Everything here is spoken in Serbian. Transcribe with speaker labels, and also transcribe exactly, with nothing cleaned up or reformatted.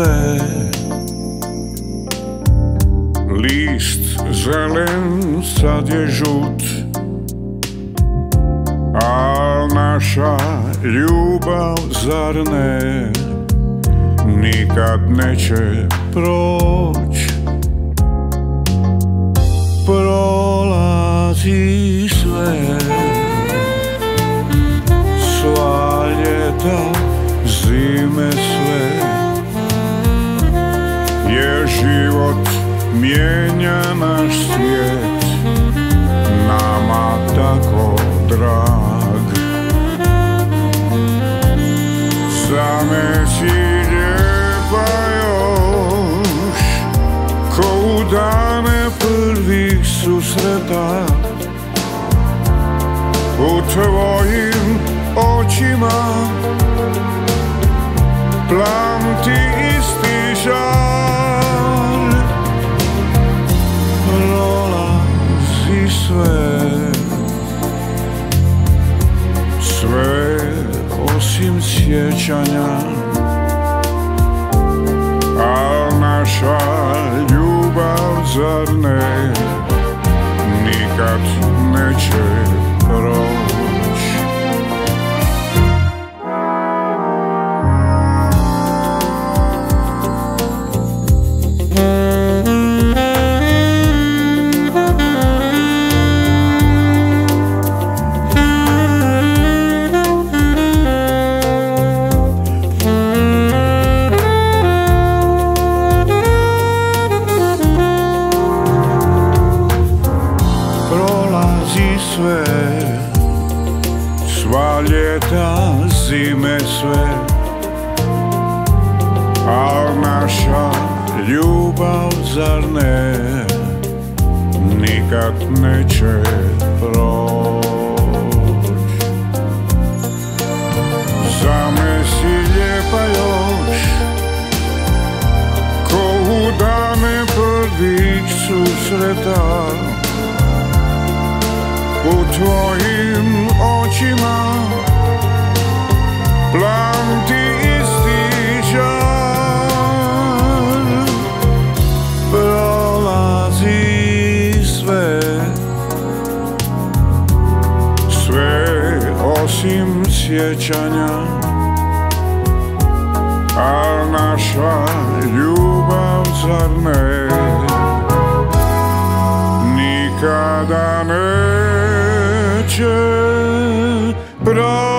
Speaker 1: sve. List zelen sad je žut, a naša ljubav zar ne nikad neće proć. Prolazi sve, sva ljeta, zime sve, jer život mijenja naš svijet, nama tako drag. Za me si lijepa još, ko u dane prvih susreta. U tvojim očima plamti isti žar. Prolazi sve, sve osim sjećanja, a naša ljubav zar ne nikad neće proć. Sve, sva ljeta, zime sve, al naša ljubav zar ne nikad neće proć. Za me si lijepa još, ko u dane prvih susreta. U tvojim očima plamti isti žar. Prolazi sve, sve osim sjećanja, a naša ljubav zar ne nikada neće proć.